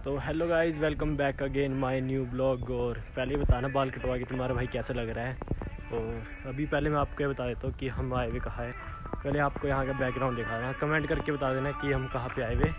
तो hello guys, welcome back again my new blog. और पहले बताना बाल कटवा के तुम्हारा भाई कैसा लग रहा है। और अभी पहले मैं आपको ये बता देता हूँ कि हम आए हुए कहाँ है। पहले आपको यहाँ का बैकग्राउंड दिखा रहा हूँ, कमेंट करके बता देना कि हम कहाँ पे आए हुए।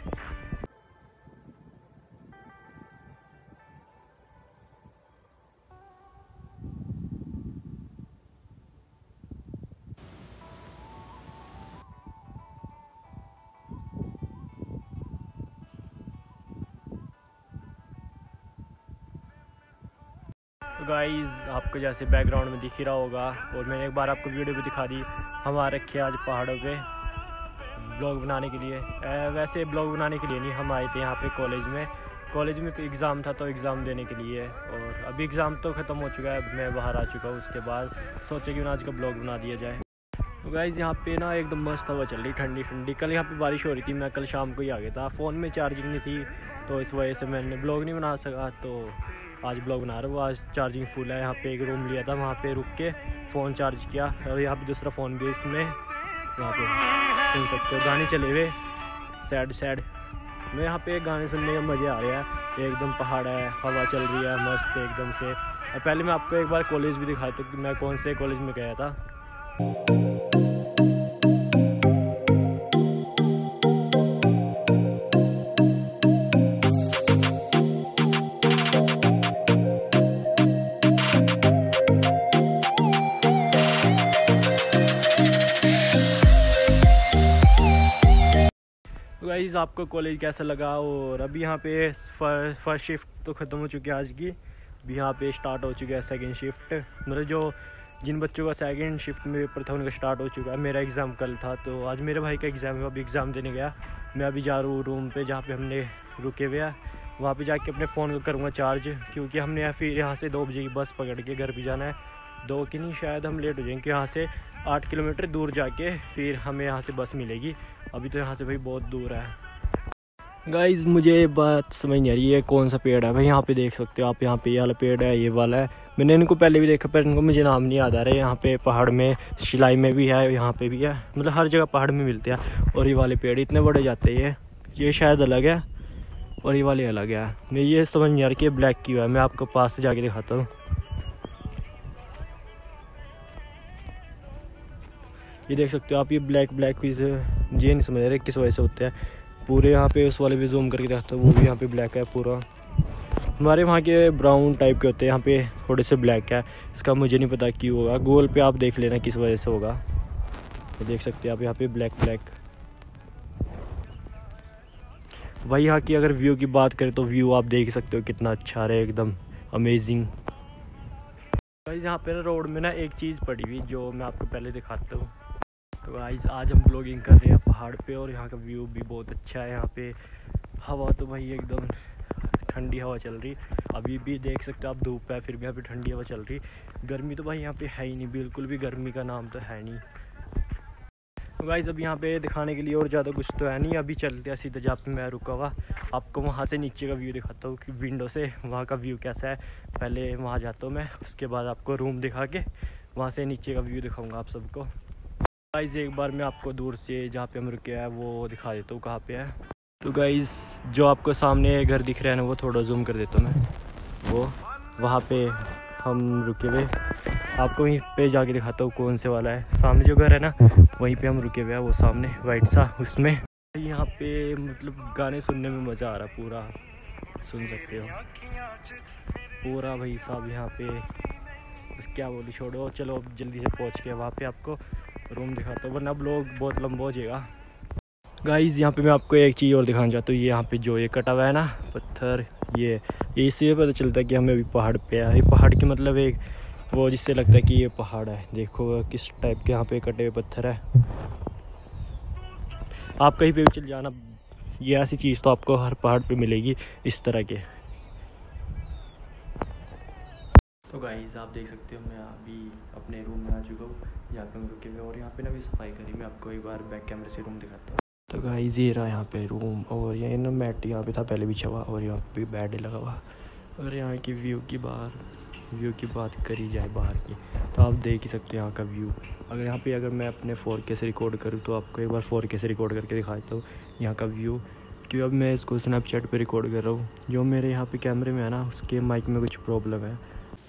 तो गाइस, आपको जैसे बैकग्राउंड में दिख ही रहा होगा और मैंने एक बार आपको वीडियो भी दिखा दी। हम आ रखे आज पहाड़ों पे ब्लॉग बनाने के लिए। वैसे ब्लॉग बनाने के लिए नहीं, हम आए थे यहाँ पे कॉलेज में तो एग्ज़ाम था, तो एग्ज़ाम देने के लिए। और अभी एग्ज़ाम तो ख़त्म हो चुका है, मैं बाहर आ चुका हूँ। उसके बाद सोचा कि आज का ब्लॉग बना दिया जाए। तो गाइस, यहाँ पे ना एकदम मस्त हवा चल रही, ठंडी ठंडी। कल यहाँ पे बारिश हो रही थी, मैं कल शाम को ही आ गया था। फ़ोन में चार्जिंग नहीं थी, तो इस वजह से मैंने ब्लॉग नहीं बना सका। तो आज ब्लॉग बना रहा हूँ। आज चार्जिंग फुल है। यहाँ पे एक रूम लिया था, वहाँ पे रुक के फ़ोन चार्ज किया। और यहाँ पे दूसरा फ़ोन भी इसमें, यहाँ पे सुन सकते हो गाने चले हुए सैड। मैं यहाँ पे गाने सुनने में मज़े आ रहे हैं। एकदम पहाड़ है, हवा चल रही है मस्त एकदम से। और पहले मैं आपको एक बार कॉलेज भी दिखाया था कि मैं कौन से कॉलेज में गया था। गाइस, आपको कॉलेज कैसा लगा। और अभी यहाँ पे फर्स्ट शिफ्ट तो ख़त्म हो चुकी है आज की। अभी यहाँ पे स्टार्ट हो चुका है सेकंड शिफ्ट। मतलब जो जिन बच्चों का सेकंड शिफ्ट में पेपर था उनका स्टार्ट हो चुका है। मेरा एग्ज़ाम कल था, तो आज मेरे भाई का एग्ज़ाम है। अभी एग्ज़ाम देने गया। मैं अभी जा रहा हूँ रूम पे जहाँ पे हमने रुके हुए हैं। वहाँ पे जाके अपने फ़ोन को करूँगा चार्ज, क्योंकि हमने फिर यहाँ से 2 बजे की बस पकड़ के घर भी जाना है। 2 की नहीं, शायद हम लेट हो जाएंगे। यहाँ से 8 किलोमीटर दूर जाके फिर हमें यहाँ से बस मिलेगी। अभी तो यहाँ से भाई बहुत दूर है। गाइस, मुझे बात समझ नहीं आ रही है कौन सा पेड़ है भाई। यहाँ पे देख सकते हो आप, यहाँ पे ये वाला पेड़ है, ये वाला है। मैंने इनको पहले भी देखा, पर इनको मुझे नाम नहीं याद आ रहा है। यहाँ पे पहाड़ में शिलाई में भी है, यहाँ पे भी है, मतलब हर जगह पहाड़ में मिलते हैं। और ये वाले पेड़ इतने बड़े जाते हैं, ये शायद अलग है और ये वाले अलग है। मैं ये समझ नहीं आ रही कि ब्लैक क्यों है। मैं आपको पास से जाके दिखाता हूँ। ये देख सकते हो आप, ये ब्लैक पीस ये नहीं समझ रहे किस वजह से होते हैं। पूरे यहाँ पे उस वाले भी जूम करके देखता हूँ, वो भी यहाँ पे ब्लैक है पूरा। हमारे वहाँ के ब्राउन टाइप के होते हैं, यहाँ पे थोड़े से ब्लैक है। इसका मुझे नहीं पता क्यों होगा। गूगल पे आप देख लेना किस वजह से होगा। ये देख सकते हैं आप, यहाँ पे ब्लैक। वही यहाँ की अगर व्यू की बात करें तो व्यू आप देख सकते हो कितना अच्छा आ रहा है, एकदम अमेजिंग। यहाँ पे ना रोड में ना एक चीज़ पड़ी हुई जो मैं आपको पहले दिखाता हूँ। तो गाइस, आज हम ब्लॉगिंग कर रहे हैं पहाड़ पे और यहाँ का व्यू भी बहुत अच्छा है। यहाँ पे हवा तो भाई एकदम ठंडी हवा चल रही। अभी भी देख सकते हो आप, धूप है फिर भी यहाँ पे ठंडी हवा चल रही। गर्मी तो भाई यहाँ पे है ही नहीं, बिल्कुल भी गर्मी का नाम तो है नहीं। तो गाइस, अब यहाँ पे दिखाने के लिए और ज़्यादा कुछ तो है नहीं। अभी चलते हैं सीधा जहाँ पे मैं रुका हुआ। आपको वहाँ से नीचे का व्यू दिखाता हूँ कि विंडो से वहाँ का व्यू कैसा है। पहले वहाँ जाता हूँ मैं, उसके बाद आपको रूम दिखा के वहाँ से नीचे का व्यू दिखाऊँगा आप सबको। गाइस, एक बार मैं आपको दूर से जहाँ पे हम रुके हैं वो दिखा देता हूँ कहाँ पे है। तो गाइस, जो आपको सामने घर दिख रहा है ना, वो थोड़ा जूम कर देता हूँ मैं। वो वहाँ पे हम रुके हुए, आपको वहीं पे जाके दिखाता हूँ कौन से वाला है। सामने जो घर है ना, वहीं पे हम रुके हुए हैं, वो सामने वाइट सा उसमें। यहाँ पे मतलब गाने सुनने में मज़ा आ रहा, पूरा सुन सकते हो पूरा भाई साहब। यहाँ पे बस क्या बोलूँ, छोड़ो। चलो अब जल्दी से पहुँच के वहाँ पे आपको रूम दिखाता हूँ, वरना ब्लॉग बहुत लंबा हो जाएगा। गाइस, यहाँ पे मैं आपको एक चीज़ और दिखाना चाहता हूँ। ये यहाँ पे जो ये कटा हुआ है ना पत्थर, ये इससे पता चलता है कि हमें अभी पहाड़ पे है। ये पहाड़ की मतलब एक वो जिससे लगता है कि ये पहाड़ है। देखो किस टाइप के यहाँ पे कटे हुए पत्थर है। आप कहीं पे भी चल जाना, ये ऐसी चीज़ तो आपको हर पहाड़ पे मिलेगी इस तरह के। तो गाइस, आप देख सकते हो मैं अभी अपने रूम में आ चुका हूँ जहाँ पे हम रुके हुए। और यहाँ पे ना भी सफाई करी। मैं आपको एक बार बैक कैमरे से रूम दिखाता हूँ। तो गाइस, ये रहा यहाँ पे रूम। और ये ना मैट यहाँ पे था पहले बिछा हुआ, और यहाँ पे बेड लगा हुआ। अगर यहाँ की व्यू की बात करी जाए बाहर की, तो आप देख ही सकते हो यहाँ का व्यू। अगर यहाँ पे मैं अपने 4K से रिकॉर्ड करूँ तो आपको एक बार 4K से रिकॉर्ड करके दिखा देता हूँ यहाँ का व्यू कि अब मैं इसको स्नैपचैट पे रिकॉर्ड कर रहा हूँ। जो मेरे यहाँ पे कैमरे में है ना, उसके माइक में कुछ प्रॉब्लम है।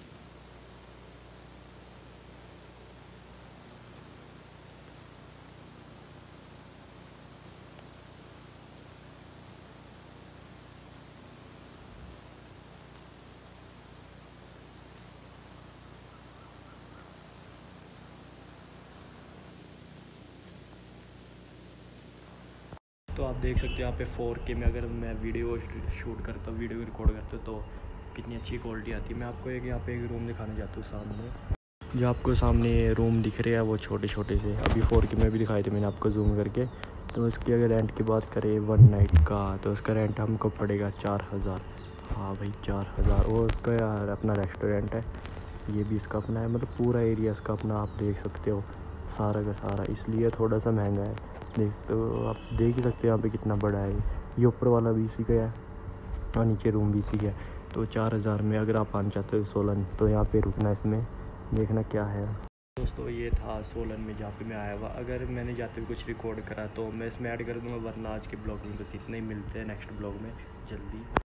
तो आप देख सकते हो यहाँ पे 4K में अगर मैं वीडियो शूट करता हूँ, वीडियो रिकॉर्ड करता हूँ, तो कितनी अच्छी क्वालिटी आती है। मैं आपको एक यहाँ पे एक रूम दिखाने जाता हूँ सामने। जो आपको सामने रूम दिख रहे हैं वो छोटे छोटे से, अभी 4K में भी दिखाए थे मैंने आपको जूम करके। तो इसकी अगर रेंट की बात करें 1 नाइट का, तो उसका रेंट हमको पड़ेगा 4000। हाँ भाई 4000। और उसका यार अपना रेस्टोरेंट है, ये भी इसका अपना है, मतलब पूरा एरिया इसका अपना, आप देख सकते हो सारा का सारा, इसलिए थोड़ा सा महंगा है। देख तो आप देख ही सकते हो यहाँ पे कितना बड़ा है। ये ऊपर वाला भी इसी का है और नीचे रूम भी इसी का है। तो 4000 में अगर आप आना चाहते हो सोलन, तो यहाँ पे रुकना, इसमें देखना क्या है। दोस्तों ये था सोलन में जहाँ पे मैं आया हुआ। अगर मैंने जाते हुए कुछ रिकॉर्ड करा तो मैं इसमें ऐड कर दूँगा, वरना आज के ब्लॉग में बस इतना ही। मिलते हैं नेक्स्ट ब्लॉग में जल्दी।